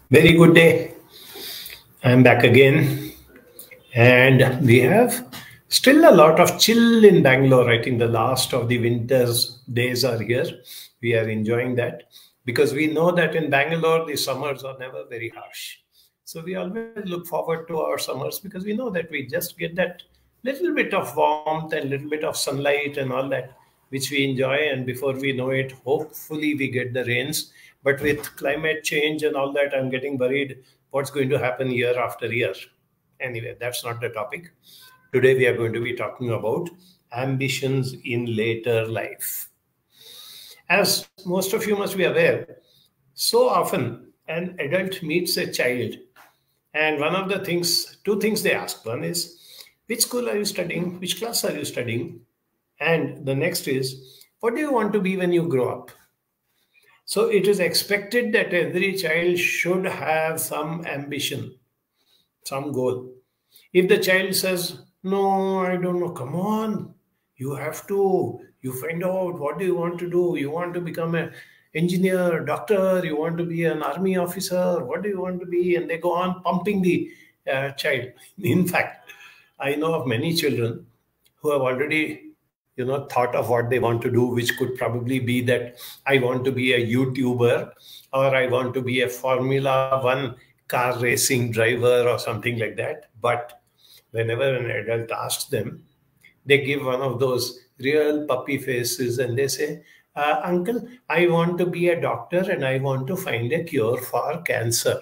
Very good day. I'm back again. And we have still a lot of chill in Bangalore. I think the last of the winter's days are here. We are enjoying that because we know that in Bangalore, the summers are never very harsh. So we always look forward to our summers because we know that we just get that little bit of warmth and little bit of sunlight and all that, which we enjoy. And before we know it, hopefully we get the rains. But with climate change and all that, I'm getting worried what's going to happen year after year. Anyway, that's not the topic. Today, we are going to be talking about ambitions in later life. As most of you must be aware, so often an adult meets a child, and one of the things, two things they ask. One is, which school are you studying? Which class are you studying? And the next is, what do you want to be when you grow up? So it is expected that every child should have some ambition, some goal. If the child says, no, I don't know, come on, you have to, you find out what do you want to do? You want to become an engineer, doctor, you want to be an army officer, what do you want to be? And they go on pumping the child. In fact, I know of many children who have already thought of what they want to do, which could probably be that I want to be a YouTuber, or I want to be a Formula One car racing driver or something like that. But whenever an adult asks them, they give one of those real puppy faces and they say, uncle, I want to be a doctor and I want to find a cure for cancer.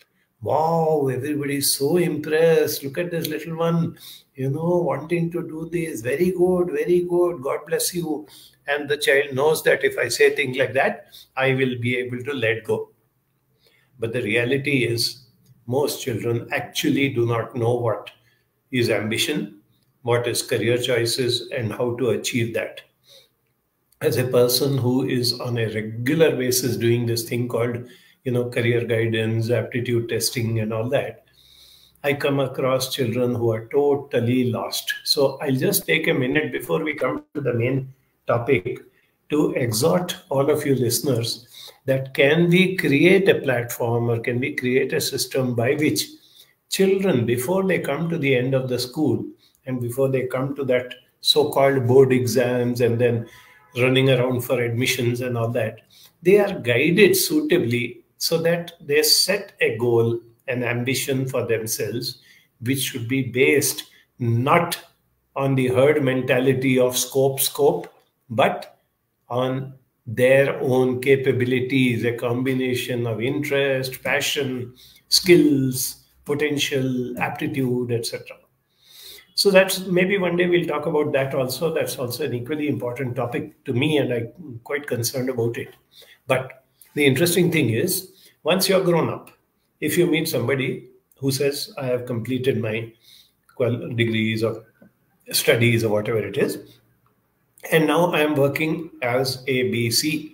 Wow, everybody's so impressed. Look at this little one, wanting to do this. Very good, very good. God bless you. And the child knows that if I say things like that, I will be able to let go. But the reality is, most children actually do not know what is ambition, what is career choices, and how to achieve that. As a person who is on a regular basis doing this thing called career guidance, aptitude testing, and all that, I come across children who are totally lost. So I'll just take a minute before we come to the main topic to exhort all of you listeners that can we create a platform or can we create a system by which children, before they come to the end of the school and before they come to that so-called board exams and then running around for admissions and all that, they are guided suitably so that they set a goal, an ambition for themselves, which should be based not on the herd mentality of scope, but on their own capabilities, a combination of interest, passion, skills, potential, aptitude, etc. So that's maybe one day we'll talk about that also. That's also an equally important topic to me, and I'm quite concerned about it. But the interesting thing is, once you're grown up, if you meet somebody who says, I have completed my degrees or studies or whatever it is, and now I am working as a BC,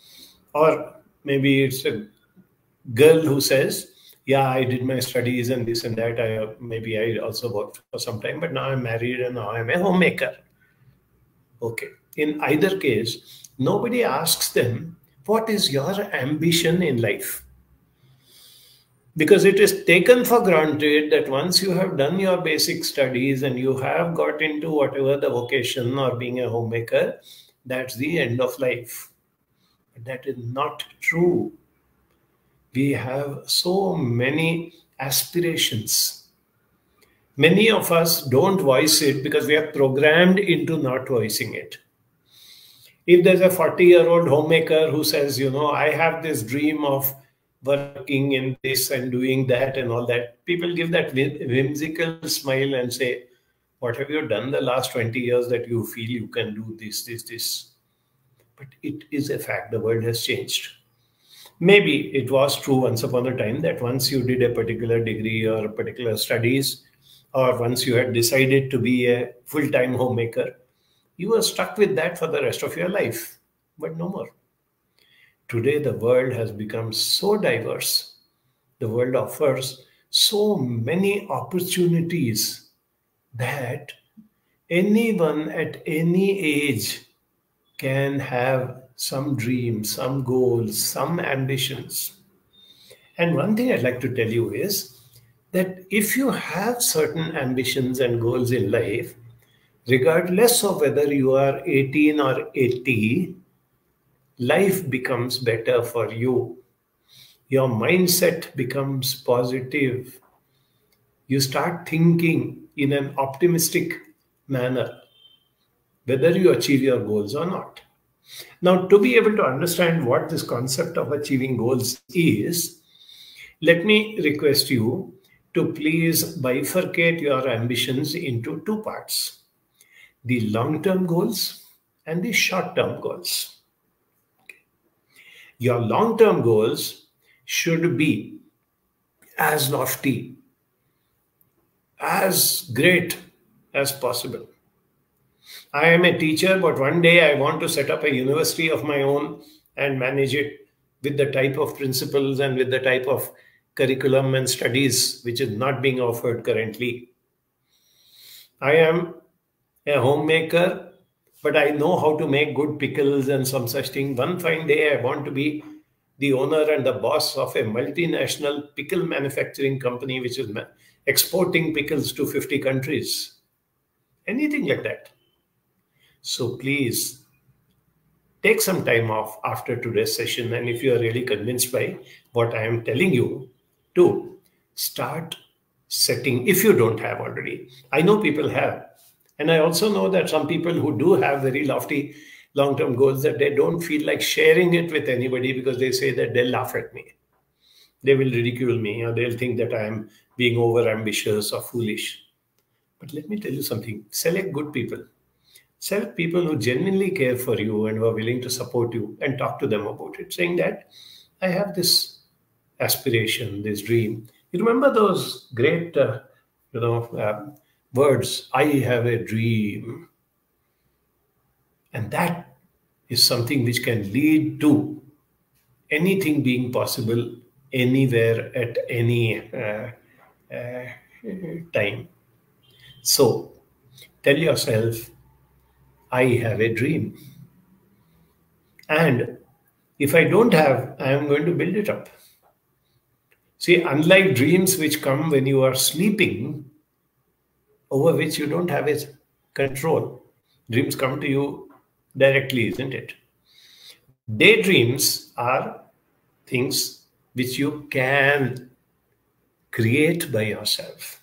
or maybe it's a girl who says, yeah, I did my studies and this and that. Maybe I also worked for some time, but now I'm married and now I'm a homemaker. Okay. In either case, nobody asks them, what is your ambition in life? Because it is taken for granted that once you have done your basic studies and you have got into whatever the vocation or being a homemaker, that's the end of life. But that is not true. We have so many aspirations. Many of us don't voice it because we are programmed into not voicing it. If there's a 40-year-old homemaker who says, I have this dream of working in this and doing that and all that, people give that whimsical smile and say, what have you done the last 20 years that you feel you can do this? But it is a fact, the world has changed. Maybe it was true once upon a time that once you did a particular degree or a particular studies, or once you had decided to be a full-time homemaker, you were stuck with that for the rest of your life, but no more. Today, the world has become so diverse. The world offers so many opportunities that anyone at any age can have some dreams, some goals, some ambitions. And one thing I'd like to tell you is that if you have certain ambitions and goals in life, regardless of whether you are 18 or 80, life becomes better for you. Your mindset becomes positive. You start thinking in an optimistic manner, whether you achieve your goals or not. Now, to be able to understand what this concept of achieving goals is, let me request you to please bifurcate your ambitions into two parts: the long term goals and the short term goals. Your long term goals should be as lofty, as great as possible. I am a teacher, but one day I want to set up a university of my own and manage it with the type of principles and with the type of curriculum and studies which is not being offered currently. I am a homemaker, but I know how to make good pickles and some such thing. One fine day, I want to be the owner and the boss of a multinational pickle manufacturing company which is exporting pickles to 50 countries. Anything like that. So please take some time off after today's session. And if you are really convinced by what I am telling you, to start setting, if you don't have already. I know people have. And I also know that some people who do have very lofty long-term goals, that they don't feel like sharing it with anybody because they say that they'll laugh at me. They will ridicule me, or they'll think that I am being over-ambitious or foolish. But let me tell you something. Select good people. Select people who genuinely care for you and who are willing to support you, and talk to them about it, saying that I have this aspiration, this dream. You remember those great, words, I have a dream. And that is something which can lead to anything being possible anywhere at any time. So tell yourself, I have a dream. And if I don't have, I am going to build it up. See, unlike dreams which come when you are sleeping, over which you don't have a control, dreams come to you directly, isn't it? Daydreams are things which you can create by yourself.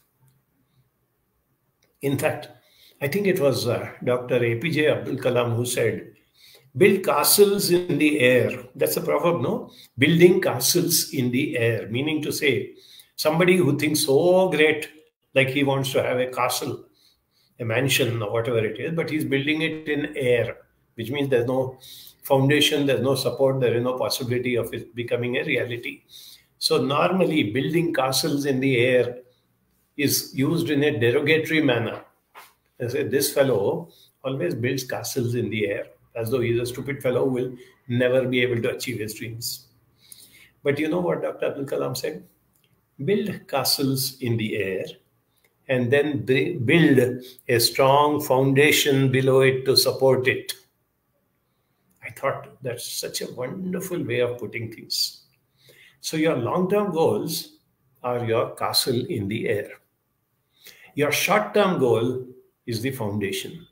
In fact, I think it was Dr. APJ Abdul Kalam who said, build castles in the air. That's a proverb, no? Building castles in the air, meaning to say, somebody who thinks so great, like he wants to have a castle, a mansion or whatever it is, but he's building it in air, which means there's no foundation, there's no support, there is no possibility of it becoming a reality. So normally building castles in the air is used in a derogatory manner. They say, this fellow always builds castles in the air, as though he's a stupid fellow who will never be able to achieve his dreams. But you know what Dr. Abdul Kalam said? Build castles in the air and then build a strong foundation below it to support it. I thought that's such a wonderful way of putting things. So your long-term goals are your castle in the air. Your short-term goal is the foundation.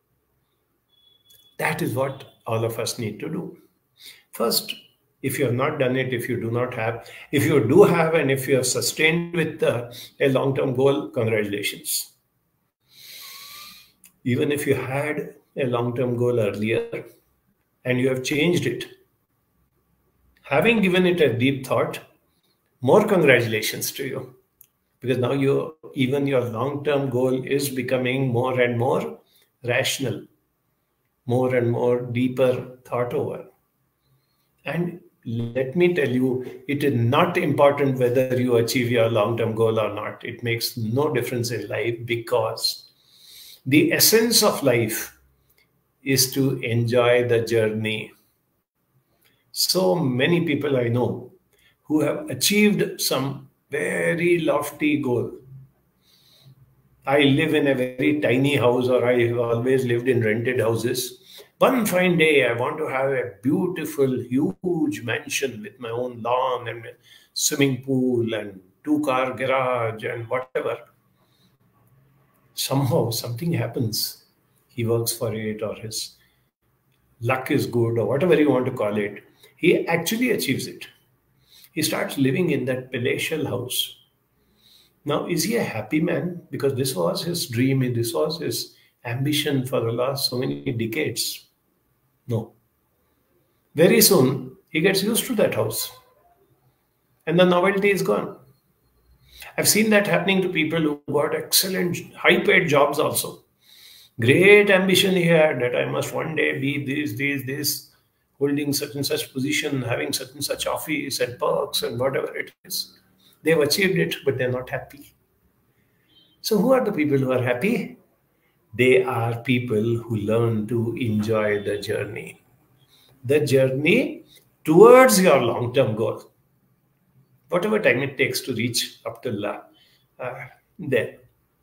That is what all of us need to do. First, if you have not done it, if you do not have, if you do have, and if you have sustained with a long-term goal, congratulations. Even if you had a long-term goal earlier and you have changed it, having given it a deep thought, more congratulations to you. Because now even your long-term goal is becoming more and more rational, more and more deeper thought over. And let me tell you, it is not important whether you achieve your long-term goal or not. It makes no difference in life, because the essence of life is to enjoy the journey. So many people I know who have achieved some very lofty goal. I live in a very tiny house, or I have always lived in rented houses. One fine day, I want to have a beautiful, huge mansion with my own lawn and a swimming pool and two-car garage and whatever. Somehow, something happens. He works for it, or his luck is good, or whatever you want to call it. He actually achieves it. He starts living in that palatial house. Now, is he a happy man? Because this was his dream, this was his ambition for the last so many decades. No. Very soon, he gets used to that house, and the novelty is gone. I've seen that happening to people who got excellent, high paid jobs also. Great ambition he had that I must one day be this, holding such and such position, having such and such office and perks and whatever it is. They've achieved it, but they're not happy. So, who are the people who are happy? They are people who learn to enjoy the journey. The journey towards your long term goal, whatever time it takes to reach up till there.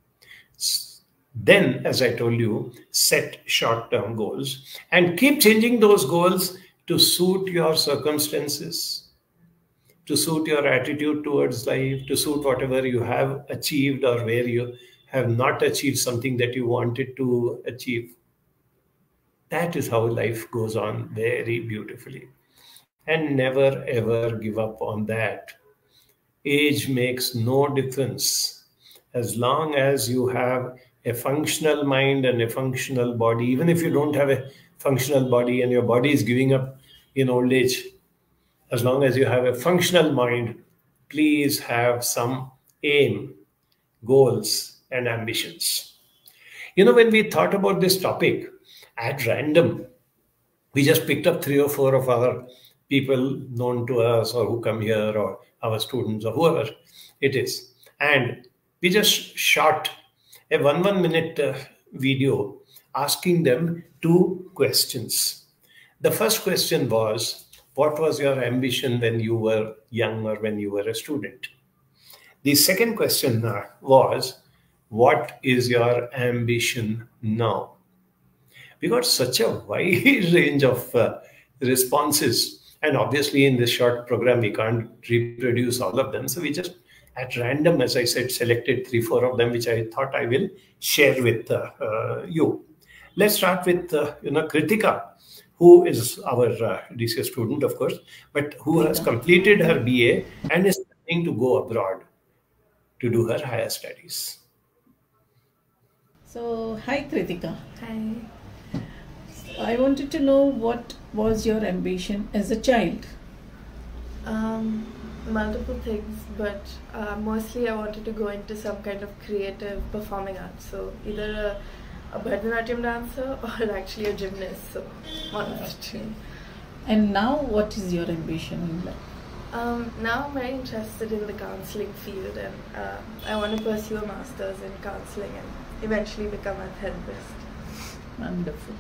Then, as I told you, set short term goals and keep changing those goals to suit your circumstances, to suit your attitude towards life, to suit whatever you have achieved or where you have not achieved something that you wanted to achieve. That is how life goes on very beautifully. And never ever give up on that. Age makes no difference. As long as you have a functional mind and a functional body, even if you don't have a functional body and your body is giving up in old age, as long as you have a functional mind, please have some aim, goals, and ambitions. When we thought about this topic at random, we just picked up 3 or 4 of our people known to us or who come here or our students or whoever it is. And we just shot a 1 minute video asking them 2 questions. The first question was, what was your ambition when you were young or when you were a student? The second question was, what is your ambition now? We got such a wide range of responses. And obviously, in this short program, we can't reproduce all of them. So we just, at random, as I said, selected 3, 4 of them, which I thought I will share with you. Let's start with Kritika, who is our DCS student, of course, but who has completed her BA and is planning to go abroad to do her higher studies. So, hi Kritika. Hi. I wanted to know what was your ambition as a child? Multiple things, but mostly I wanted to go into some kind of creative performing arts. So either a Bharatanatyam dancer or actually a gymnast. So one of the two. And now, what is your ambition in life? Now I'm very interested in the counseling field, and I want to pursue a master's in counseling and eventually become a therapist. Wonderful.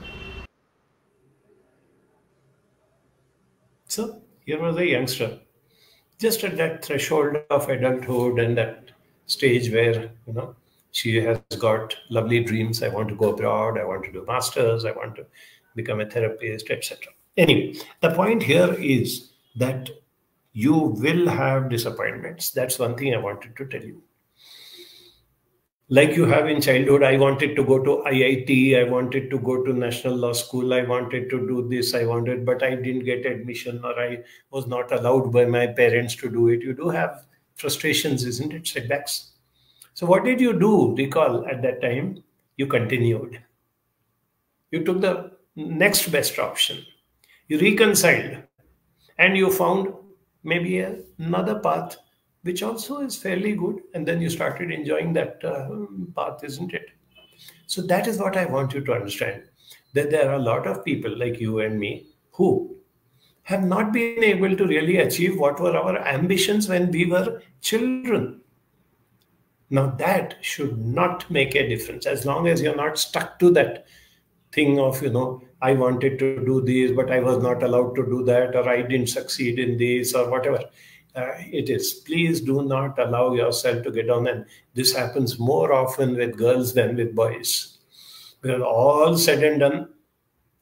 So here was a youngster, just at that threshold of adulthood and that stage where, she has got lovely dreams. I want to go abroad. I want to do masters. I want to become a therapist, etc. Anyway, the point here is that you will have disappointments. That's one thing I wanted to tell you. Like you have in childhood, I wanted to go to IIT, I wanted to go to National Law School, I wanted to do this, but I didn't get admission, or I was not allowed by my parents to do it. You do have frustrations, isn't it? Setbacks. So what did you do? Recall at that time, you continued. You took the next best option. You reconciled and you found maybe another path which also is fairly good, and then you started enjoying that path, isn't it? So that is what I want you to understand, that there are a lot of people like you and me who have not been able to really achieve what were our ambitions when we were children. Now that should not make a difference, as long as you're not stuck to that thing of, I wanted to do this, but I was not allowed to do that, or I didn't succeed in this, or whatever. It is. Please do not allow yourself to get down. And this happens more often with girls than with boys. Because all said and done,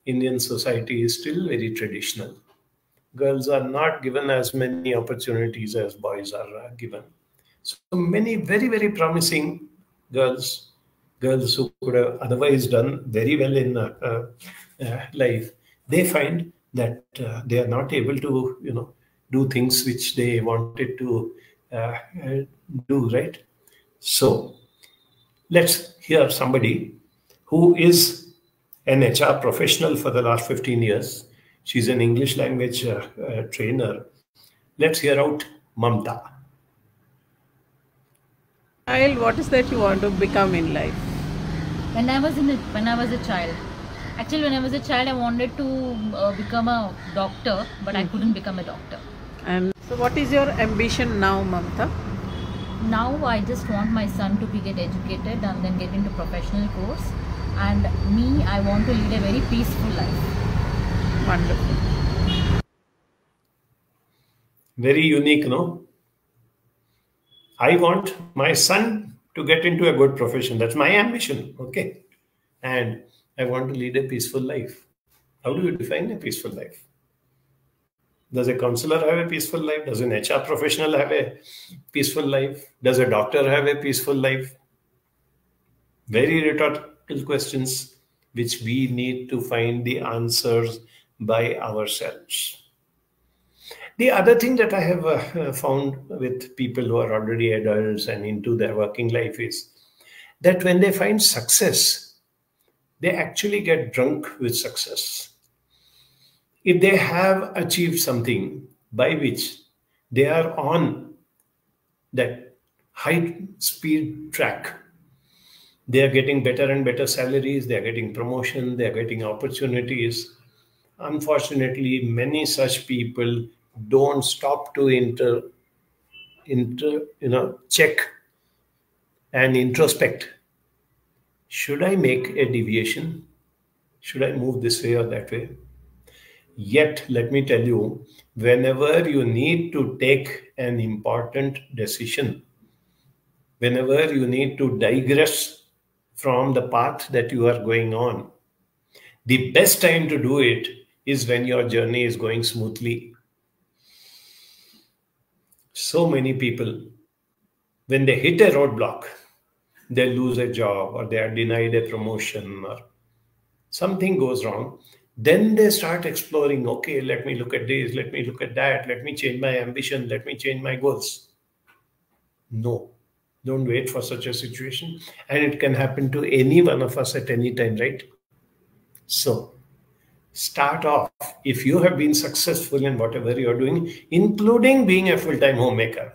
Indian society is still very traditional. Girls are not given as many opportunities as boys are given. So many very, very promising girls, girls who could have otherwise done very well in life, they find that they are not able to, do things which they wanted to uh, uh, do, right? So let's hear somebody who is an HR professional for the last 15 years. She's an English language trainer. Let's hear out Mamta. Child, what is that you want to become in life? When I was a child, actually when I was a child, I wanted to become a doctor, but I couldn't become a doctor. And so, what is your ambition now, Mamta? Now I just want my son to get educated and then get into professional course, and me, I want to lead a very peaceful life. Wonderful. Very unique, no? I want my son to get into a good profession. That's my ambition, okay? And I want to lead a peaceful life. How do you define a peaceful life? Does a counselor have a peaceful life? Does an HR professional have a peaceful life? Does a doctor have a peaceful life? Very rhetorical questions which we need to find the answers by ourselves. The other thing that I have found with people who are already adults and into their working life is that when they find success, they actually get drunk with success. If they have achieved something by which they are on that high speed track, they are getting better and better salaries, they are getting promotion, they are getting opportunities. Unfortunately, many such people don't stop to check and introspect. Should I make a deviation? Should I move this way or that way? Yet, let me tell you, whenever you need to take an important decision, whenever you need to digress from the path that you are going on, the best time to do it is when your journey is going smoothly. So many people, when they hit a roadblock, they lose a job or they are denied a promotion or something goes wrong, then they start exploring, okay, let me look at this, let me look at that, let me change my ambition, let me change my goals. No, don't wait for such a situation. And it can happen to any one of us at any time, right? So start off. If you have been successful in whatever you're doing, including being a full-time homemaker,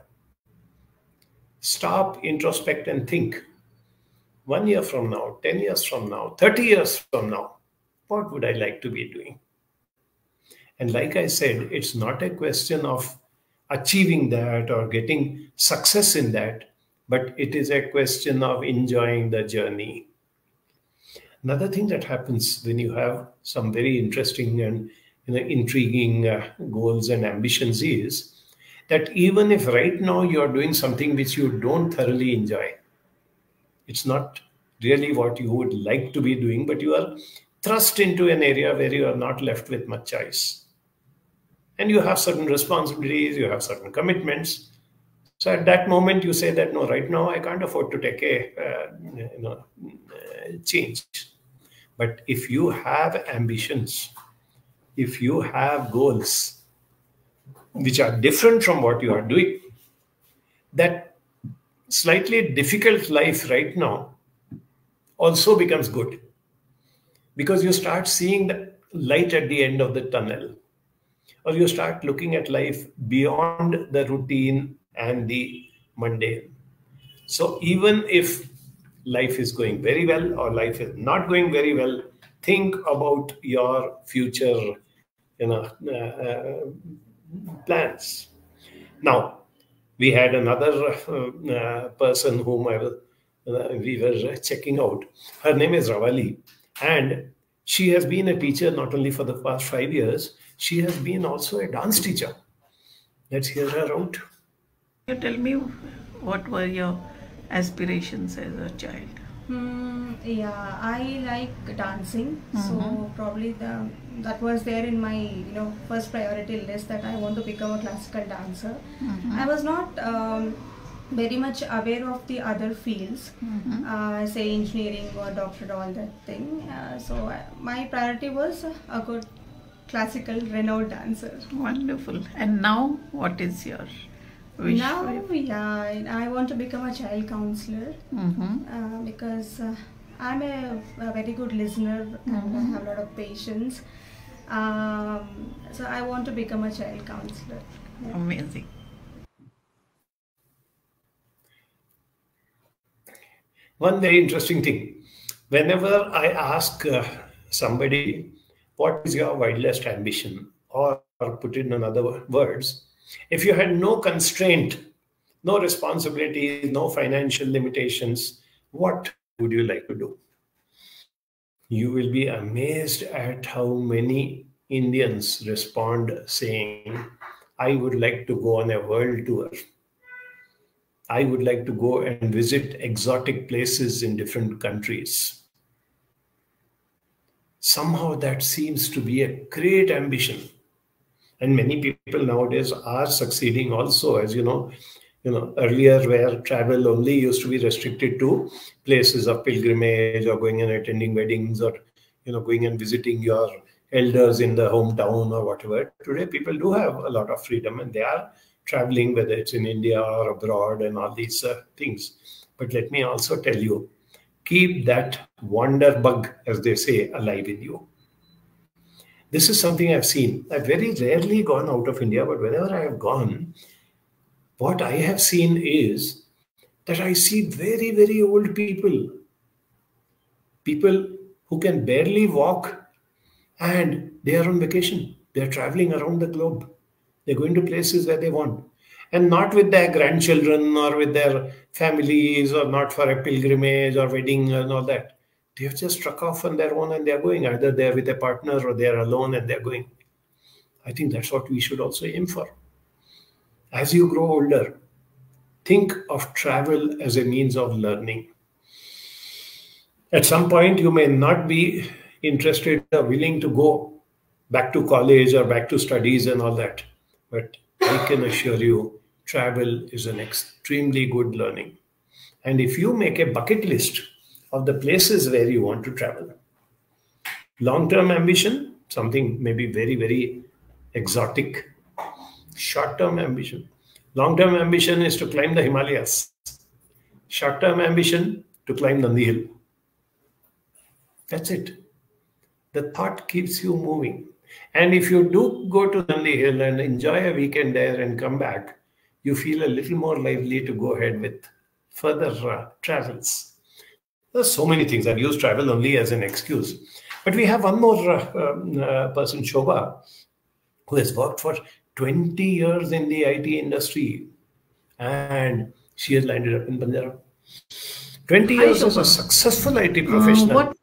stop, introspect, and think. 1 year from now, 10 years from now, 30 years from now, what would I like to be doing? And like I said, it's not a question of achieving that or getting success in that, but it is a question of enjoying the journey. Another thing that happens when you have some very interesting and intriguing goals and ambitions is that even if right now you're doing something which you don't thoroughly enjoy, it's not really what you would like to be doing, but you are thrust into an area where you are not left with much choice. And you have certain responsibilities, you have certain commitments. So at that moment, you say that, no, right now I can't afford to take a change. But if you have ambitions, if you have goals which are different from what you are doing, that slightly difficult life right now also becomes good, because you start seeing the light at the end of the tunnel, or you start looking at life beyond the routine and the mundane. So even if life is going very well or life is not going very well, think about your future plans. Now, we had another person whom we were checking out. Her name is Ravali, and she has been a teacher not only for the past 5 years, she has been also a dance teacher. Let's hear her out. You tell me, what were your aspirations as a child? Yeah, I like dancing, so probably that was there in my first priority list, that I want to become a classical dancer. I was not very much aware of the other fields, say engineering or doctorate, all that thing. My priority was a good classical renowned dancer. Wonderful. And now, what is your wish? Now, yeah, I want to become a child counselor because I'm a very good listener and I have a lot of patience. So I want to become a child counselor. Yeah. Amazing. One very interesting thing. Whenever I ask somebody, what is your wildest ambition? Or put it in other words, if you had no constraint, no responsibilities, no financial limitations, what would you like to do? You will be amazed at how many Indians respond saying, I would like to go on a world tour. I would like to go and visit exotic places in different countries. Somehow that seems to be a great ambition. And many people nowadays are succeeding also, as you know, earlier where travel only used to be restricted to places of pilgrimage or going and attending weddings or, going and visiting your elders in the hometown or whatever. Today, people do have a lot of freedom and they are traveling, whether it's in India or abroad and all these things. But let me also tell you, keep that wonder bug, as they say, alive in you. This is something I've seen. I've very rarely gone out of India, but whenever I have gone, what I have seen is that I see very, very old people who can barely walk, and they are on vacation. They're traveling around the globe. They're going to places where they want, and not with their grandchildren or with their families, or not for a pilgrimage or wedding and all that. They have just struck off on their own and they're going. Either they're with a partner or they're alone and they're going. I think that's what we should also aim for. As you grow older, think of travel as a means of learning. At some point, you may not be interested or willing to go back to college or back to studies and all that. But I can assure you, travel is an extremely good learning. And if you make a bucket list of the places where you want to travel, long-term ambition, something maybe very, very exotic. Short-term ambition. Long-term ambition is to climb the Himalayas. Short-term ambition, to climb Nandi Hill. That's it. The thought keeps you moving. And if you do go to Nandi Hill and enjoy a weekend there and come back, you feel a little more lively to go ahead with further travels. There's so many things. I've used travel only as an excuse. But we have one more person, Shobha, who has worked for 20 years in the IT industry. And she has landed up in Punjab. 20 Hi, years as a Shobha. successful IT professional.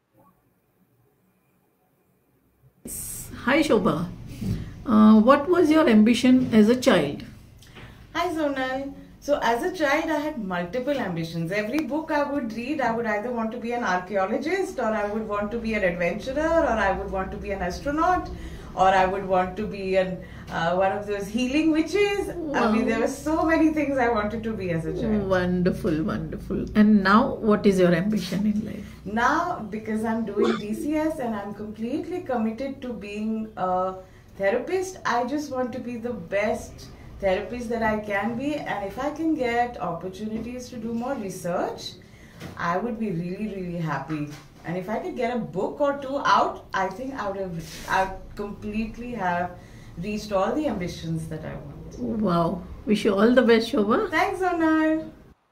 Hi, Shobha. What was your ambition as a child? Hi Zonal. So as a child I had multiple ambitions. Every book I would read, I would either want to be an archaeologist, or I would want to be an adventurer, or I would want to be an astronaut, or I would want to be one of those healing witches. Wow. I mean, there were so many things I wanted to be as a child. Wonderful, wonderful. And now, what is your ambition in life? Now, because I'm doing DCS and I'm completely committed to being a therapist, I just want to be the best therapist that I can be, and if I can get opportunities to do more research, I would be really, really happy. And if I could get a book or two out, I think I'd completely have reached all the ambitions that I want. Wow. Wish you all the best, Shobha. Thanks, Onar.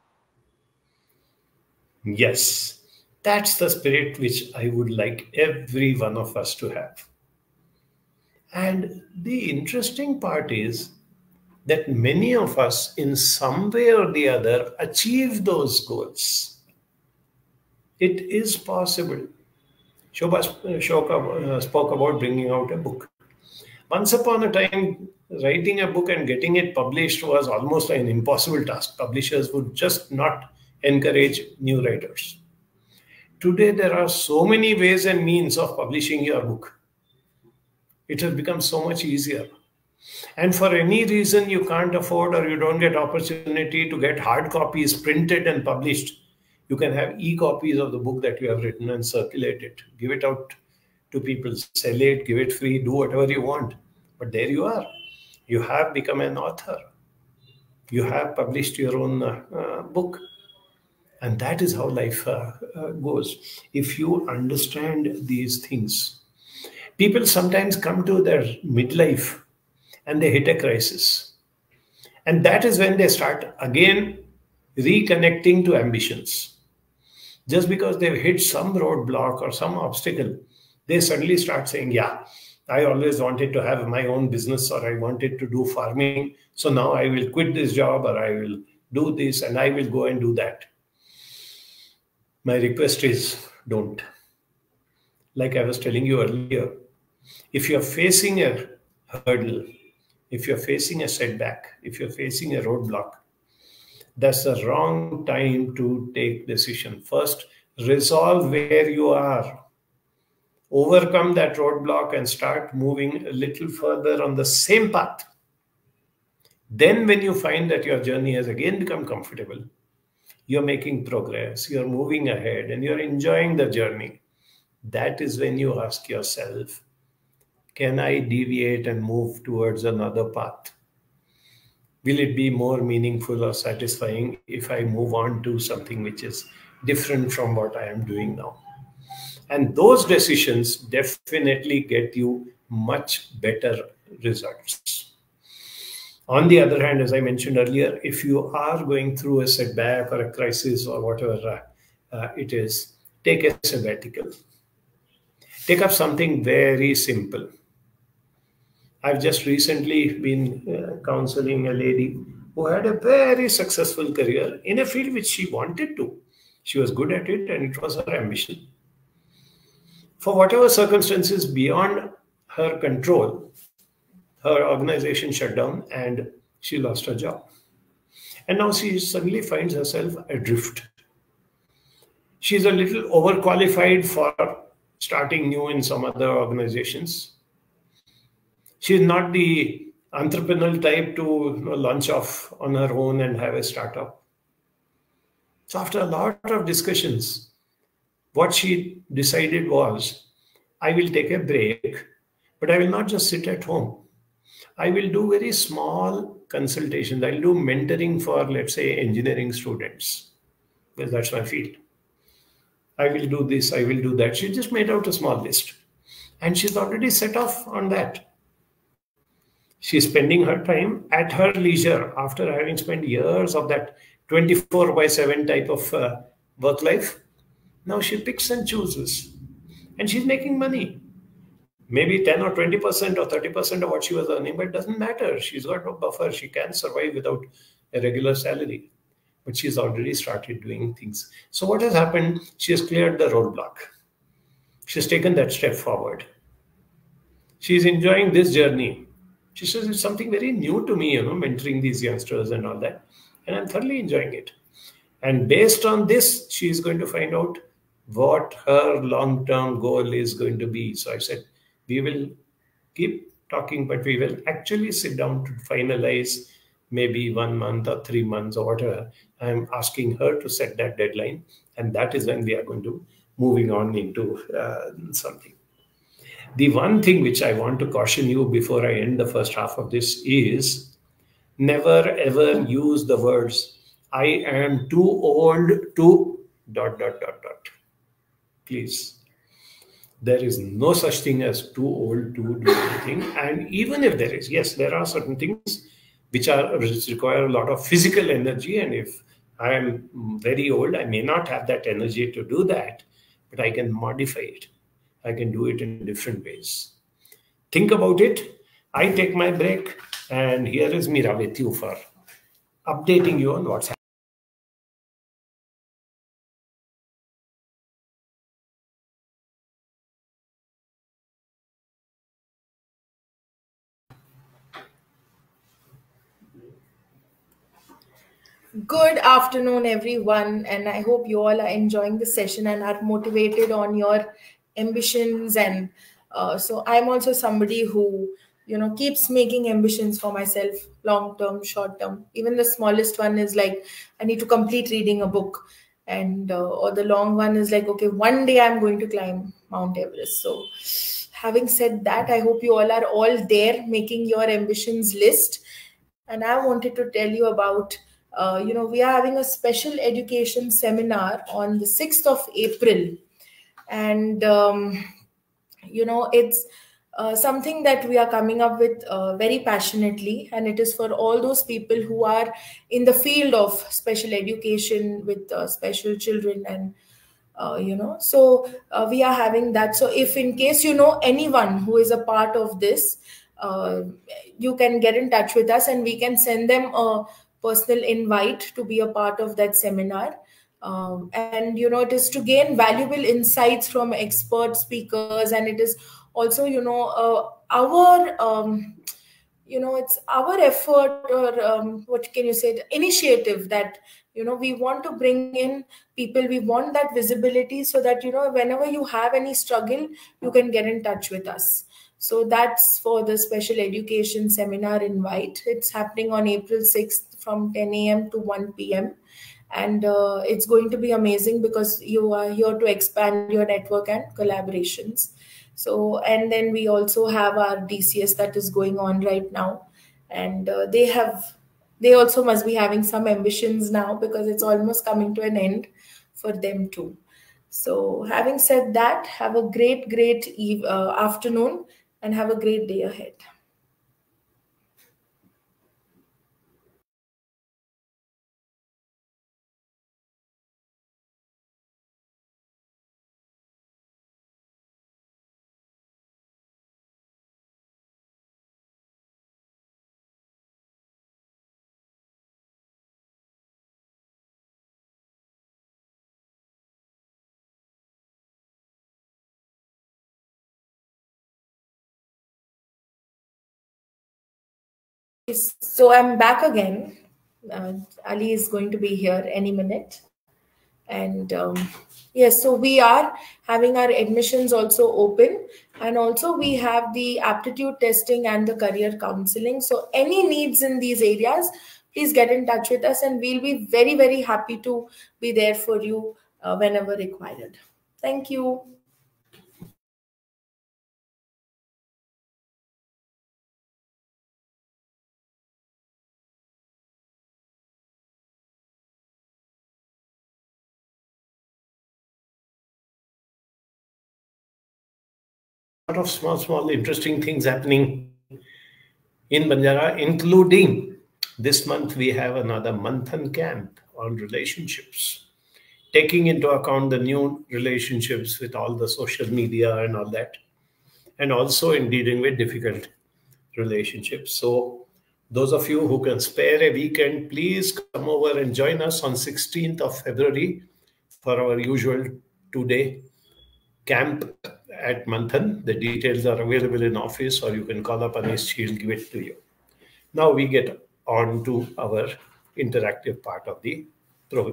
Yes, that's the spirit which I would like every one of us to have. And the interesting part is that many of us, in some way or the other, achieve those goals. It is possible. Shobha spoke about bringing out a book. Once upon a time, writing a book and getting it published was almost an impossible task. Publishers would just not encourage new writers. Today, there are so many ways and means of publishing your book. It has become so much easier. And for any reason you can't afford or you don't get opportunity to get hard copies printed and published, you can have e-copies of the book that you have written and circulate it. Give it out to people, sell it, give it free, do whatever you want. But there you are. You have become an author. You have published your own book. And that is how life goes. If you understand these things, people sometimes come to their midlife and they hit a crisis. And that is when they start again reconnecting to ambitions. Just because they've hit some roadblock or some obstacle, they suddenly start saying, yeah, I always wanted to have my own business or I wanted to do farming. So now I will quit this job or I will do this and I will go and do that. My request is don't. Like I was telling you earlier, if you're facing a hurdle, if you're facing a setback, if you're facing a roadblock, that's the wrong time to take decision. First, resolve where you are. Overcome that roadblock and start moving a little further on the same path. Then when you find that your journey has again become comfortable, you're making progress, you're moving ahead, and you're enjoying the journey. That is when you ask yourself, can I deviate and move towards another path? Will it be more meaningful or satisfying if I move on to something which is different from what I am doing now? And those decisions definitely get you much better results. On the other hand, as I mentioned earlier, if you are going through a setback or a crisis or whatever it is, take a sabbatical. Take up something very simple. I've just recently been counseling a lady who had a very successful career in a field which she wanted to. She was good at it and it was her ambition. For whatever circumstances beyond her control, her organization shut down and she lost her job. And now she suddenly finds herself adrift. She's a little overqualified for starting new in some other organizations. She's not the entrepreneurial type to launch off on her own and have a startup. So after a lot of discussions, what she decided was, I will take a break, but I will not just sit at home. I will do very small consultations. I'll do mentoring for, let's say, engineering students, because that's my field. I will do this, I will do that. She just made out a small list. And she's already set off on that. She's spending her time at her leisure after having spent years of that 24/7 type of work life. Now she picks and chooses. And she's making money. Maybe 10 or 20% or 30% of what she was earning, but it doesn't matter. She's got a buffer. She can survive without a regular salary. But she's already started doing things. So what has happened? She has cleared the roadblock. She's taken that step forward. She's enjoying this journey. She says it's something very new to me, mentoring these youngsters and all that. And I'm thoroughly enjoying it. And based on this, she is going to find out what her long-term goal is going to be. So I said, we will keep talking, but we will actually sit down to finalize maybe 1 month or 3 months or whatever. I'm asking her to set that deadline. And that is when we are going to moving on into something. The one thing which I want to caution you before I end the first half of this is never ever use the words, I am too old to ... Please. There is no such thing as too old to do anything. And even if there is, yes, there are certain things which require a lot of physical energy. And if I am very old, I may not have that energy to do that, but I can modify it. I can do it in different ways. Think about it. I take my break, and here is Meera with you for updating you on what's happening. Good afternoon, everyone, and I hope you all are enjoying the session and are motivated on your ambitions. And so, I'm also somebody who keeps making ambitions for myself, long term, short term. Even the smallest one is like I need to complete reading a book, and or the long one is like okay, one day I'm going to climb Mount Everest. So, having said that, I hope you all there making your ambitions list. And I wanted to tell you about, we are having a special education seminar on the 6th of April. And, it's something that we are coming up with very passionately. And it is for all those people who are in the field of special education with special children and we are having that. So if in case you know anyone who is a part of this, uh, you can get in touch with us and we can send them a personal invite to be a part of that seminar. And it is to gain valuable insights from expert speakers, and it is also our it's our effort, or what can you say, the initiative that we want to bring in people. We want that visibility so that whenever you have any struggle, you can get in touch with us. So that's for the special education seminar invite. It's happening on April 6th from 10 a.m. to 1 p.m. And it's going to be amazing because you are here to expand your network and collaborations. So, and then we also have our DCS that is going on right now, and they also must be having some ambitions now because it's almost coming to an end for them too. So, having said that, have a great afternoon and have a great day ahead. So I'm back again. Ali is going to be here any minute. And yes, so we are having our admissions also open. And also we have the aptitude testing and the career counseling. So any needs in these areas, please get in touch with us and we'll be very happy to be there for you whenever required. Thank you. A lot of small, interesting things happening in Banjara, including this month we have another Manthan camp on relationships, taking into account the new relationships with all the social media and all that, and also in dealing with difficult relationships. So those of you who can spare a weekend, please come over and join us on 16th of February for our usual 2-day camp at Manthan. The details are available in office, or you can call up Anish, he'll give it to you. Now we get on to our interactive part of the program.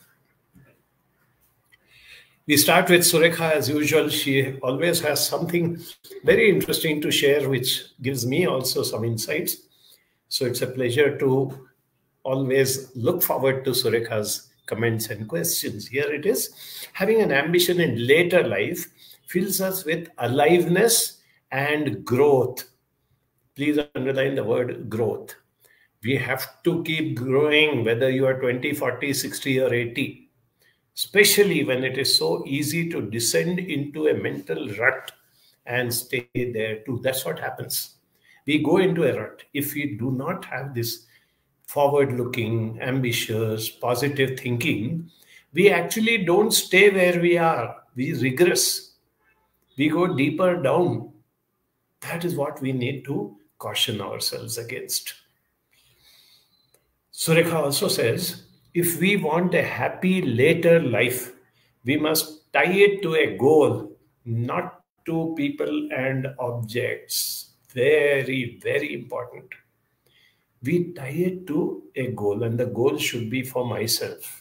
We start with Surekha as usual. She always has something very interesting to share, which gives me also some insights. So it's a pleasure to always look forward to Surekha's comments and questions. Here it is. Having an ambition in later life fills us with aliveness and growth. Please underline the word growth. We have to keep growing, whether you are 20, 40, 60, or 80, especially when it is so easy to descend into a mental rut and stay there too. That's what happens. We go into a rut if we do not have this forward looking, ambitious, positive thinking. We actually don't stay where we are, we regress, we go deeper down. That is what we need to caution ourselves against. Surekha also says, if we want a happy later life, we must tie it to a goal, not to people and objects. Very important. we tie it to a goal, and the goal should be for myself,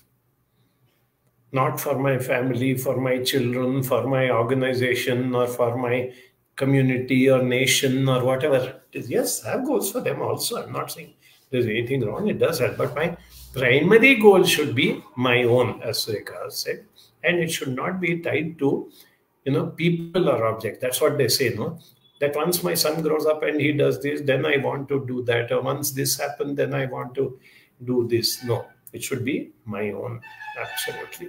not for my family, for my children, for my organization, or for my community or nation or whatever it is. Yes, I have goals for them also. I'm not saying there's anything wrong. It does help. But my primary goal should be my own, as Rekha said. And it should not be tied to, people or object. That's what they say, no? That once my son grows up and he does this, then I want to do that. Or once this happened, then I want to do this. No, it should be my own. Absolutely.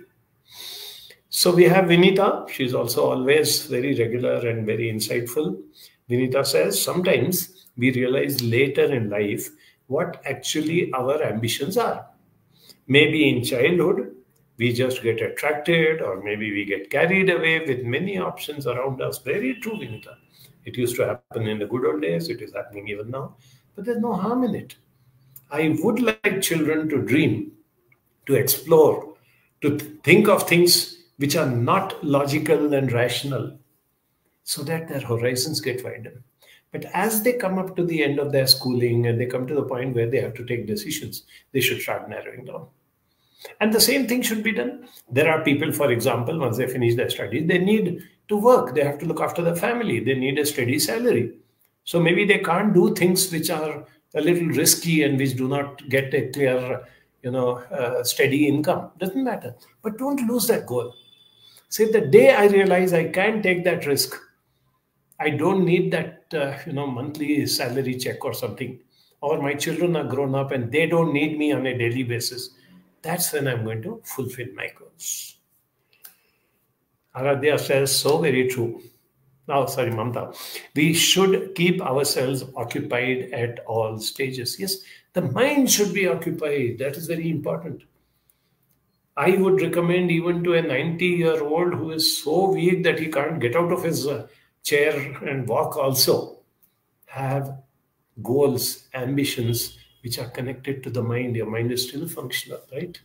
So we have Vinita. She's also always very regular and very insightful. Vinita says, sometimes we realize later in life what actually our ambitions are. Maybe in childhood, we just get attracted, or maybe we get carried away with many options around us. Very true, Vinita. It used to happen in the good old days. It is happening even now. But there's no harm in it. I would like children to dream, to explore, to think of things which are not logical and rational, so that their horizons get widened. But as they come up to the end of their schooling and they come to the point where they have to take decisions, they should start narrowing down. And the same thing should be done. There are people, for example, once they finish their studies, they need to work. They have to look after the family. They need a steady salary. So maybe they can't do things which are a little risky and which do not get a clear, steady income. Doesn't matter. But don't lose that goal. Say, the day I realize I can take that risk, I don't need that, monthly salary check or something, or my children are grown up and they don't need me on a daily basis, that's when I'm going to fulfill my goals. Aradhya says, so very true. Now, sorry, Mamta. We should keep ourselves occupied at all stages. Yes, the mind should be occupied. That is very important. I would recommend even to a 90-year-old who is so weak that he can't get out of his chair and walk also, have goals, ambitions, which are connected to the mind. Your mind is still functional, right?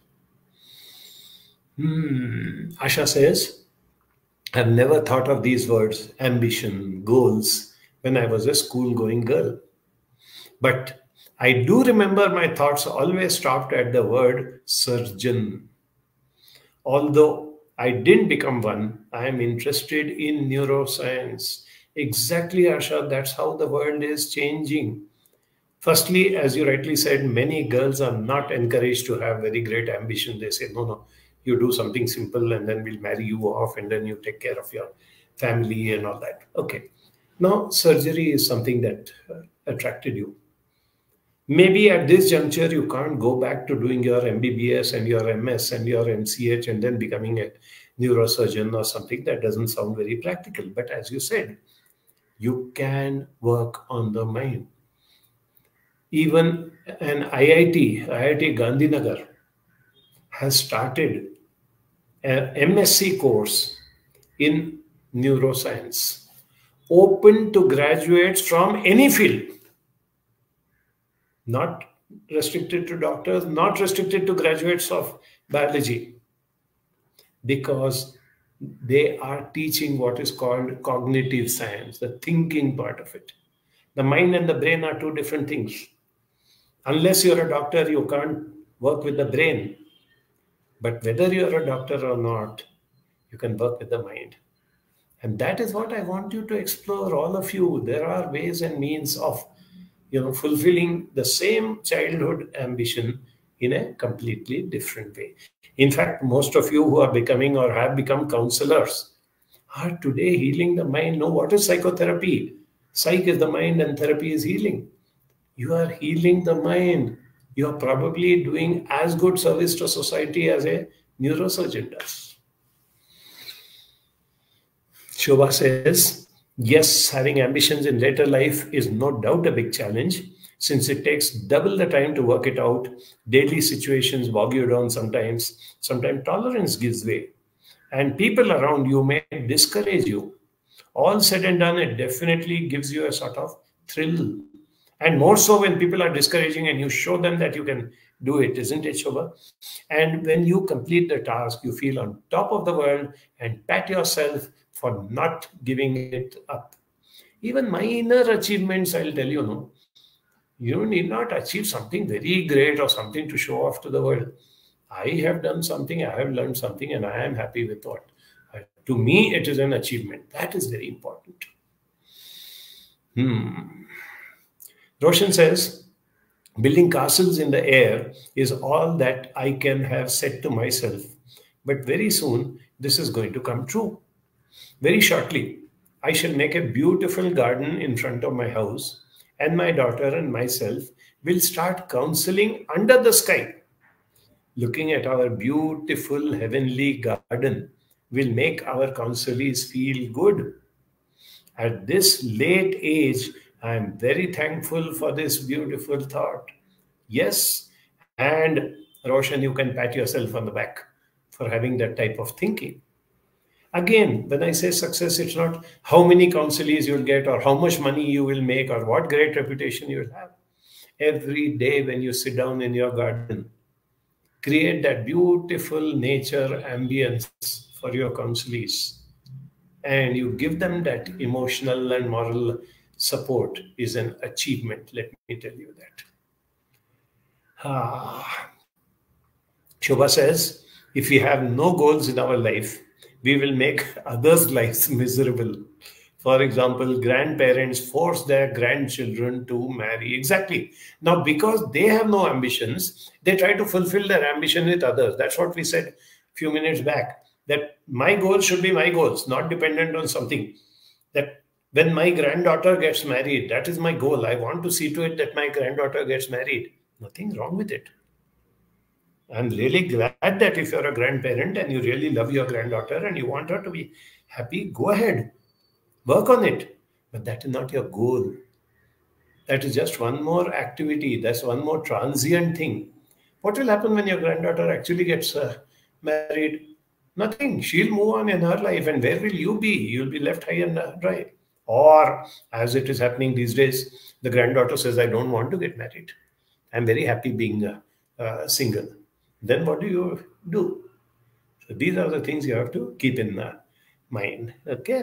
Asha says, I've never thought of these words, ambition, goals, when I was a school-going girl. But I do remember my thoughts always stopped at the word surgeon. Although I didn't become one, I am interested in neuroscience. Exactly, Asha, that's how the world is changing. Firstly, as you rightly said, many girls are not encouraged to have very great ambition. They say, no, you do something simple and then we'll marry you off and then you take care of your family and all that. Okay. Now, surgery is something that attracted you. Maybe at this juncture, you can't go back to doing your MBBS and your MS and your MCH and then becoming a neurosurgeon or something. That doesn't sound very practical. But as you said, you can work on the mind. Even an IIT Gandhinagar, has started an MSc course in neuroscience, open to graduates from any field, not restricted to doctors, not restricted to graduates of biology, because they are teaching what is called cognitive science, the thinking part of it. The mind and the brain are two different things. Unless you're a doctor, you can't work with the brain. But whether you're a doctor or not, you can work with the mind. And that is what I want you to explore, all of you. There are ways and means of, fulfilling the same childhood ambition in a completely different way. In fact, most of you who are becoming or have become counselors are today healing the mind. Know what is psychotherapy? Psych is the mind and therapy is healing. You are healing the mind. You are probably doing as good service to society as a neurosurgeon does. Shobha says, yes, having ambitions in later life is no doubt a big challenge, since it takes double the time to work it out. Daily situations bog you down sometimes. Sometimes tolerance gives way. And people around you may discourage you. All said and done, it definitely gives you a sort of thrill. And more so when people are discouraging and you show them that you can do it, isn't it, Shobha? And when you complete the task, you feel on top of the world and pat yourself for not giving it up. Even my inner achievements, I'll tell you, You need not achieve something very great or something to show off to the world. I have done something, I have learned something, and I am happy with what. To me, it is an achievement. That is very important. Roshan says, building castles in the air is all that I can have said to myself. But very soon, this is going to come true. Very shortly, I shall make a beautiful garden in front of my house, and my daughter and myself will start counseling under the sky. Looking at our beautiful heavenly garden will make our counselees feel good. At this late age, I am very thankful for this beautiful thought. Yes, and Roshan, you can pat yourself on the back for having that type of thinking. Again, when I say success, it's not how many counselees you'll get or how much money you will make or what great reputation you'll have. Every day when you sit down in your garden, create that beautiful nature ambience for your counselees, and you give them that emotional and moral support is an achievement. Let me tell you that. Shobha says, if we have no goals in our life, we will make others' lives miserable. For example, grandparents force their grandchildren to marry. Exactly. Now, because they have no ambitions, they try to fulfill their ambition with others. That's what we said a few minutes back, that my goals should be my goals, not dependent on something. That when my granddaughter gets married, that is my goal. I want to see to it that my granddaughter gets married. Nothing wrong with it. I'm really glad that if you're a grandparent and you really love your granddaughter and you want her to be happy, go ahead. Work on it, but that is not your goal. That is just one more activity. That's one more transient thing. What will happen when your granddaughter actually gets married? Nothing. She'll move on in her life, and where will you be? You'll be left high and dry. Or, as it is happening these days, the granddaughter says, I don't want to get married. I'm very happy being single. Then what do you do? So these are the things you have to keep in mind. Okay.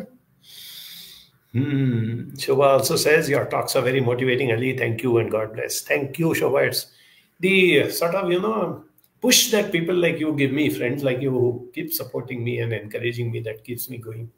Shobha also says, your talks are very motivating, Ali. Thank you and God bless. Thank you, Shobha. It's the sort of, push that people like you give me, friends like you who keep supporting me and encouraging me, that keeps me going.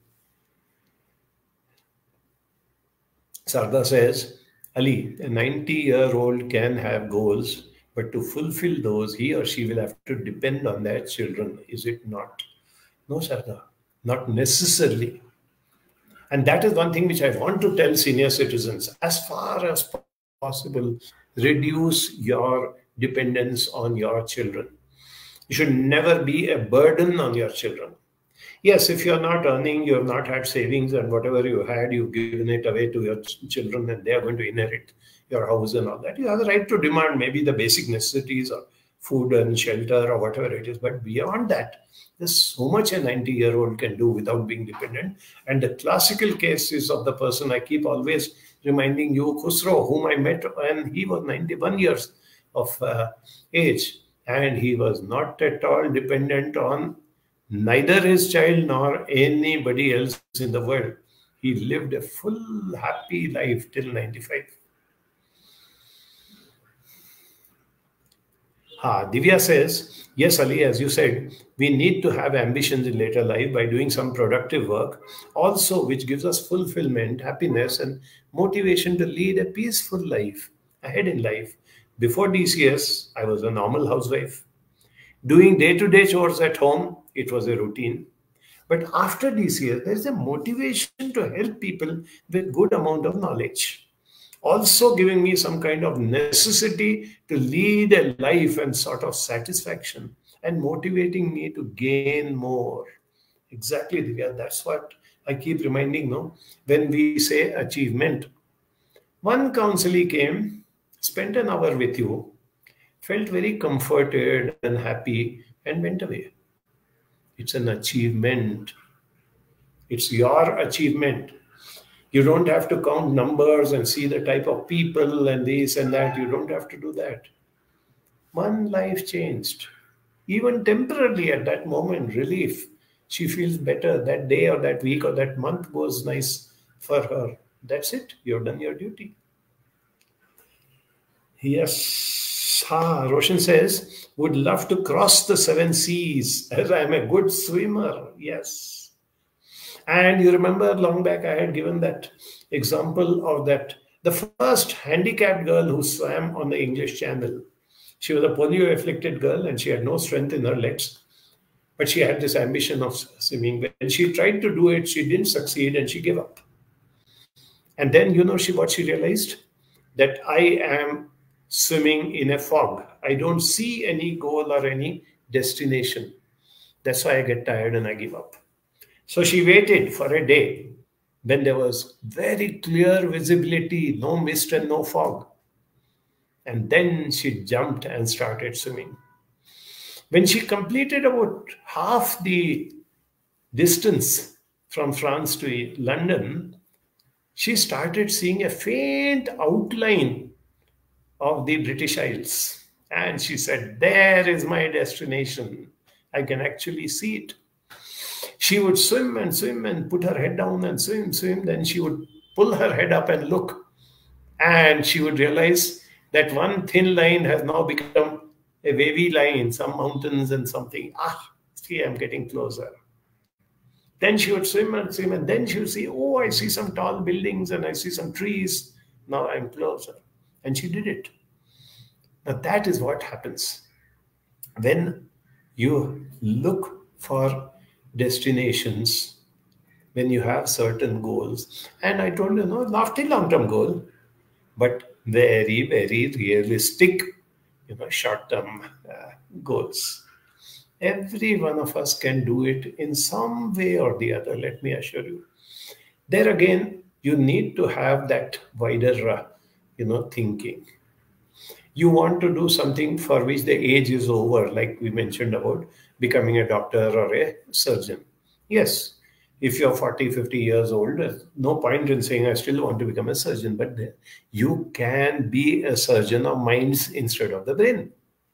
Sarda says, Ali, a 90-year-old can have goals, but to fulfill those, he or she will have to depend on their children. Is it not? No, Sarda, not necessarily. And that is one thing which I want to tell senior citizens. As far as possible, reduce your dependence on your children. You should never be a burden on your children. Yes, if you're not earning, you have not had savings, and whatever you had, you've given it away to your children, and they are going to inherit your house and all that. You have the right to demand maybe the basic necessities of food and shelter or whatever it is. But beyond that, there's so much a 90-year-old can do without being dependent. And the classical case is of the person I keep always reminding you, Khusro, whom I met when he was 91 years of age. And he was not at all dependent on neither his child nor anybody else in the world. He lived a full, happy life till 95. Divya says, yes, Ali, as you said, we need to have ambitions in later life by doing some productive work, also which gives us fulfillment, happiness, and motivation to lead a peaceful life ahead in life. Before DCS, I was a normal housewife. Doing day-to-day chores at home, it was a routine. But after DCS, there is a motivation to help people with good amount of knowledge. Also giving me some kind of necessity to lead a life and sort of satisfaction, and motivating me to gain more. Exactly, Divya. That's what I keep reminding, when we say achievement. One counselee came, spent an hour with you, felt very comforted and happy, and went away. It's an achievement. It's your achievement. You don't have to count numbers and see the type of people and this and that. You don't have to do that. One life changed. Even temporarily at that moment, relief. She feels better. That day or that week or that month was nice for her. That's it. You've done your duty. Yes. Roshan says, would love to cross the 7 seas as I'm a good swimmer. Yes. And you remember long back I had given that example of that the first handicapped girl who swam on the English Channel. She was a polio afflicted girl and she had no strength in her legs, but she had this ambition of swimming. When she tried to do it, she didn't succeed and she gave up. And then what she realized, that I am swimming in a fog. I don't see any goal or any destination. That's why I get tired and I give up. So she waited for a day when there was very clear visibility, no mist and no fog. And then she jumped and started swimming. When she completed about half the distance from France to London, she started seeing a faint outline of the British Isles. And she said, there is my destination. I can actually see it. She would swim and put her head down and swim. Then she would pull her head up and look. And she would realize that one thin line has now become a wavy line, some mountains and something. See, I'm getting closer. Then she would swim, and then she would see, oh, I see some tall buildings and I see some trees. Now I'm closer. And she did it. Now that is what happens when you look for destinations, when you have certain goals. And I told you, lofty long-term goal, but very, very realistic, short-term goals. Every one of us can do it in some way or the other, let me assure you. There again, you need to have that wider, thinking. You want to do something for which the age is over, like we mentioned about becoming a doctor or a surgeon. Yes, if you're 40, 50 years old, there's no point in saying, I still want to become a surgeon, but you can be a surgeon of minds instead of the brain.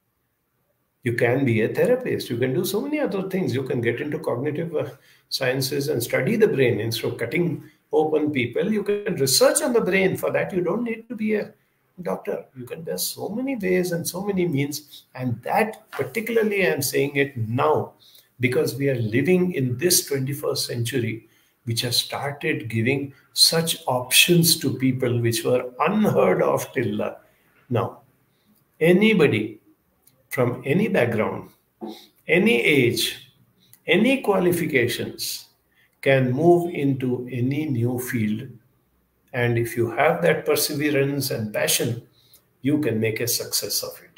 You can be a therapist. You can do so many other things. You can get into cognitive sciences and study the brain instead of cutting open people. You can research on the brain. For that, you don't need to be a doctor. You can, there's so many ways and so many means. And that particularly I'm saying it now because we are living in this 21st century, which has started giving such options to people which were unheard of till now. Anybody from any background, any age, any qualifications can move into any new field. And if you have that perseverance and passion, you can make a success of it.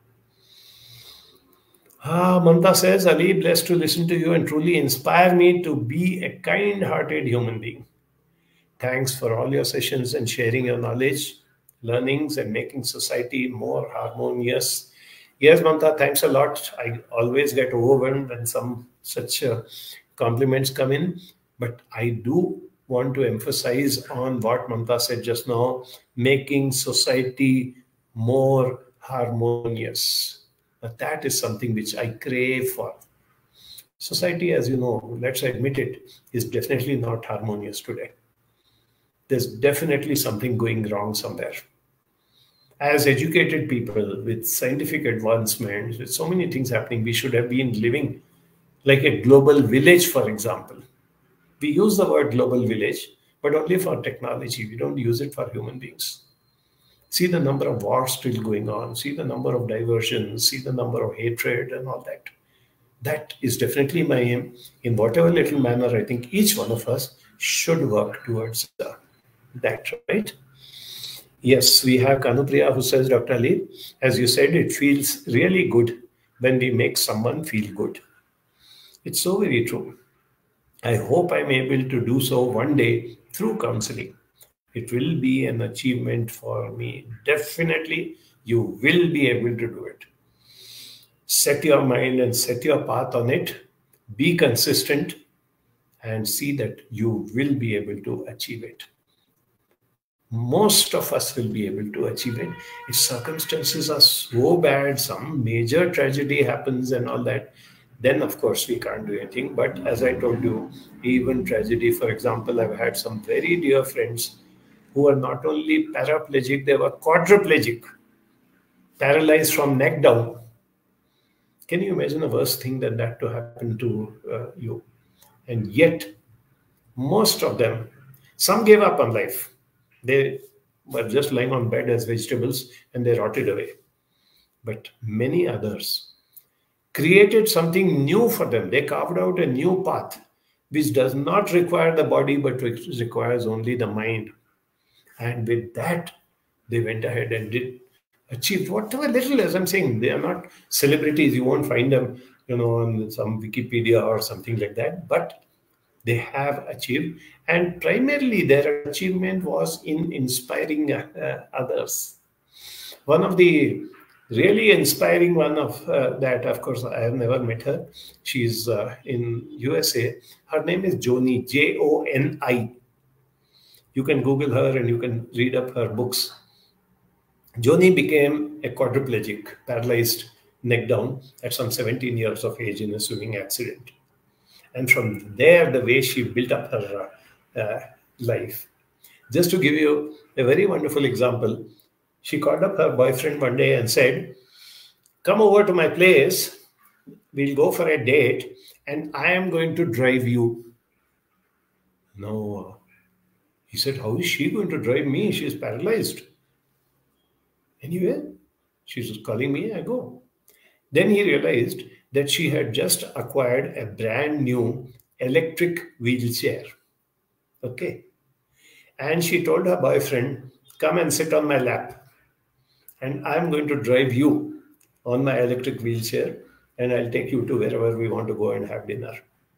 Mamta says, Ali, blessed to listen to you and truly inspire me to be a kind-hearted human being. Thanks for all your sessions and sharing your knowledge, learnings, and making society more harmonious. Yes, Mamta, thanks a lot. I always get overwhelmed when some such compliments come in, but I do want to emphasize on what Mamta said just now, making society more harmonious. But that is something which I crave for. Society, as you know, let's admit it, is definitely not harmonious today. There's definitely something going wrong somewhere. As educated people with scientific advancements, with so many things happening, we should have been living like a global village, for example. We use the word global village, but only for technology. We don't use it for human beings. See the number of wars still going on. See the number of diversions. See the number of hatred and all that. That is definitely my aim. In whatever little manner, I think each one of us should work towards that, right? Yes, we have Kanupriya who says, Dr. Ali, as you said, it feels really good when we make someone feel good. It's so very true. I hope I'm able to do so one day through counseling. It will be an achievement for me. Definitely, you will be able to do it. Set your mind and set your path on it. Be consistent and see that you will be able to achieve it. Most of us will be able to achieve it. If circumstances are so bad, some major tragedy happens and all that, then of course we can't do anything. But as I told you, even tragedy, for example, I've had some very dear friends who are not only paraplegic, they were quadriplegic. paralyzed from neck down. Can you imagine a worse thing than that to happen to you? And yet, most of them, some gave up on life. They were just lying on bed as vegetables and they rotted away. But many others created something new for them. They carved out a new path, which does not require the body, but which requires only the mind. And with that, they went ahead and did achieved whatever little, as I'm saying, they are not celebrities. You won't find them, on some Wikipedia or something like that. But they have achieved, and primarily their achievement was in inspiring others. One of the really inspiring one of that, of course, I have never met her. She's in USA. Her name is Joni, Joni. You can Google her and you can read up her books. Joni became a quadriplegic, paralyzed neck down at some 17 years of age in a swimming accident. And from there, the way she built up her life. Just to give you a very wonderful example, she called up her boyfriend one day and said, "Come over to my place, we'll go for a date, and I am going to drive you." No, he said, "How is she going to drive me? She's paralyzed." Anyway, she's calling me, I go. Then he realized that she had just acquired a brand new electric wheelchair. Okay. And she told her boyfriend, "Come and sit on my lap. And I'm going to drive you on my electric wheelchair. And I'll take you to wherever we want to go and have dinner."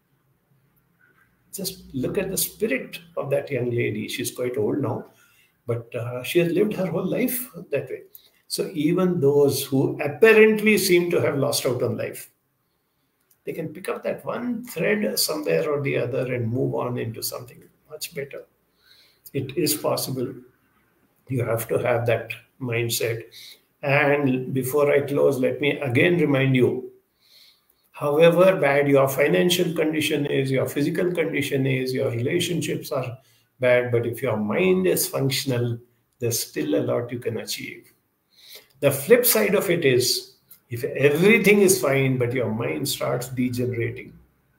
Just look at the spirit of that young lady. She's quite old now, but she has lived her whole life that way. So even those who apparently seem to have lost out on life, they can pick up that one thread somewhere or the other and move on into something much better. It is possible. You have to have that mindset. And before I close, let me again remind you, however bad your financial condition is, your physical condition is, your relationships are bad, but if your mind is functional, there's still a lot you can achieve. The flip side of it is, if everything is fine, but your mind starts degenerating,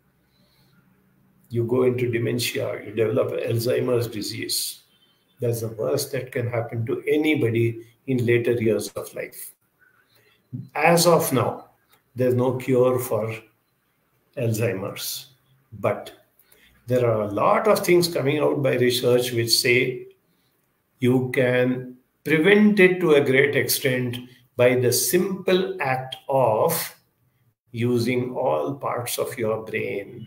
you go into dementia, you develop Alzheimer's disease. That's the worst that can happen to anybody in later years of life. As of now, there's no cure for Alzheimer's, but there are a lot of things coming out by research which say you can prevent it to a great extent by the simple act of using all parts of your brain.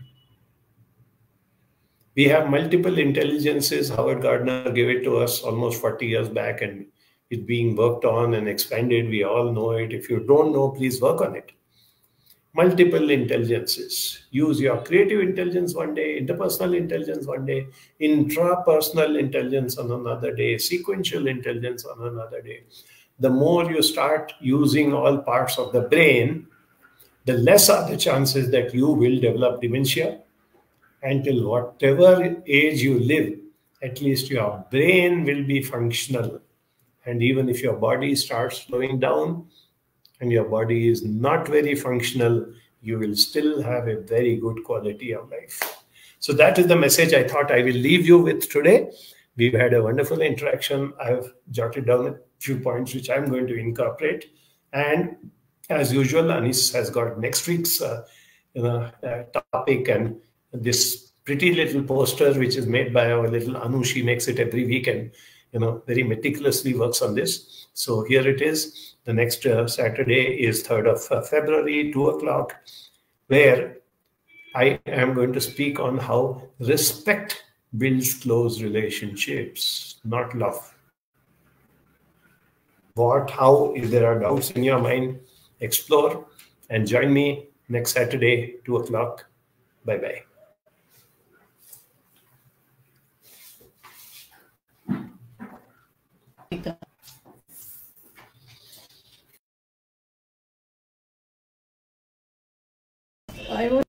We have multiple intelligences. Howard Gardner gave it to us almost 40 years back, and it's being worked on and expanded. We all know it. If you don't know, please work on it. Multiple intelligences. Use your creative intelligence one day, interpersonal intelligence one day, intrapersonal intelligence on another day, sequential intelligence on another day. The more you start using all parts of the brain, the less are the chances that you will develop dementia. Until whatever age you live, at least your brain will be functional. And even if your body starts slowing down and your body is not very functional, you will still have a very good quality of life. So that is the message I thought I will leave you with today. We've had a wonderful interaction. I've jotted down a few points which I'm going to incorporate. And as usual, Anis has got next week's topic, and this pretty little poster which is made by our little Anu. She makes it every week and very meticulously works on this. So here it is. The next Saturday is 3rd of February, 2 o'clock, where I am going to speak on how respect builds close relationships, not love. What, how, if there are doubts in your mind, explore and join me next Saturday, 2 o'clock. Bye-bye. I want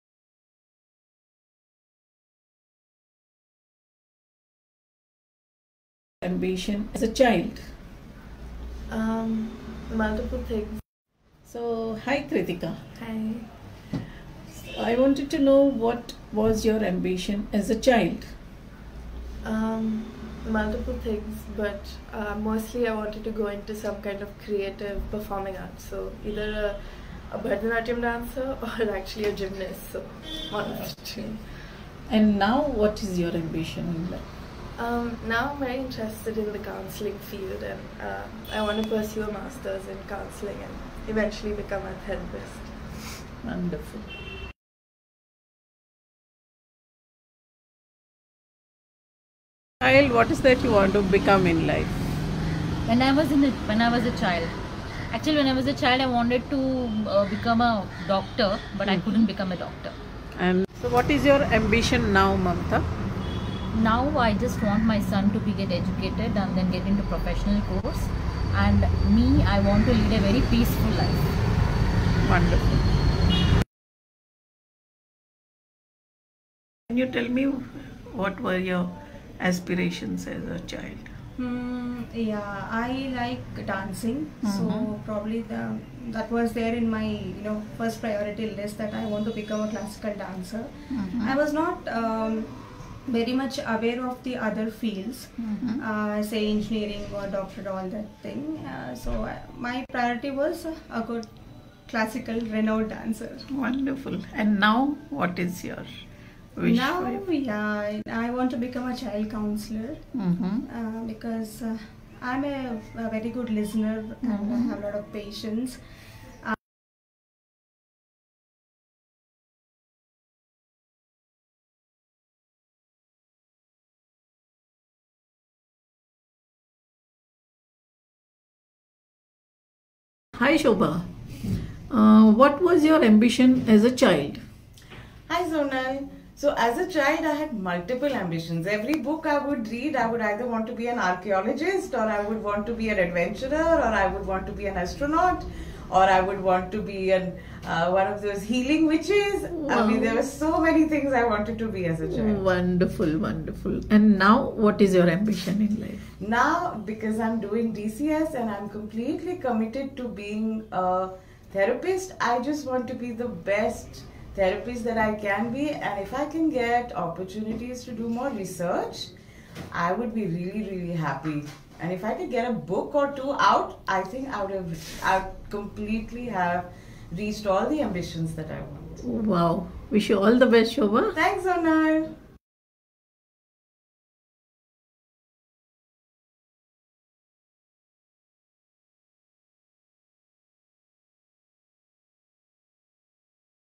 ambition as a child. multiple things. So, hi Kritika. Hi. I wanted to know what was your ambition as a child? Multiple things, but mostly I wanted to go into some kind of creative performing arts. So either a Bharatanatyam dancer or actually a gymnast. So one of the two. And now, what is your ambition in life? Now I'm very interested in the counseling field, and I want to pursue a master's in counseling and eventually become a therapist. Wonderful. Child, what is that you want to become in life? When I was a child, actually when I was a child, I wanted to become a doctor, but I couldn't become a doctor. And so, what is your ambition now, Mamta? Now I just want my son to get educated and then get into professional course, and me, I want to lead a very peaceful life. Wonderful. Can you tell me what were your aspirations as a child? Yeah, I like dancing, so probably that was there in my first priority list, that I want to become a classical dancer. I was not very much aware of the other fields, say engineering or doctor, all that thing. So my priority was a good classical renowned dancer. Wonderful. And now, what is your wish? Now, yeah, I want to become a child counselor, because I'm a very good listener and I have a lot of patience. Hi Shobha. What was your ambition as a child? Hi Zonal. So as a child, I had multiple ambitions. Every book I would read, I would either want to be an archaeologist, or I would want to be an adventurer, or I would want to be an astronaut, or I would want to be one of those healing witches. Wow. I mean, there were so many things I wanted to be as a child. Wonderful, wonderful. And now, what is your ambition in life? Now, because I'm doing DCS and I'm completely committed to being a therapist, I just want to be the best therapist that I can be, and if I can get opportunities to do more research, I would be really happy. And if I could get a book or two out, I think I'd completely have reached all the ambitions that I want. Wow. Wish you all the best, Shobha. Thanks, Onal.